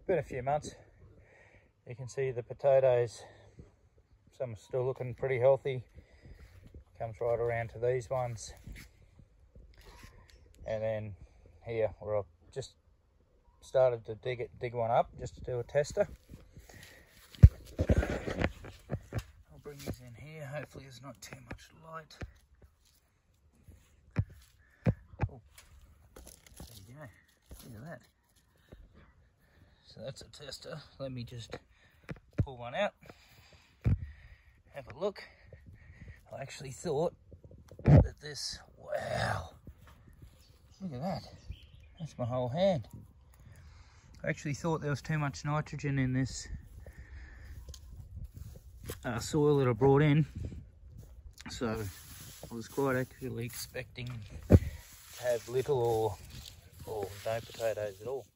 been a few months. You can see the potatoes, some are still looking pretty healthy. Comes right around to these ones. And then here, where I've just started to dig one up just to do a tester. I'll bring these in here. Hopefully there's not too much light. Oh, there you go. Look at that. So that's a tester. Let me just pull one out. Have a look. I actually thought that this, wow, look at that. That's my whole hand. I actually thought there was too much nitrogen in this soil that I brought in. So I was quite actually expecting to have little or no potatoes at all.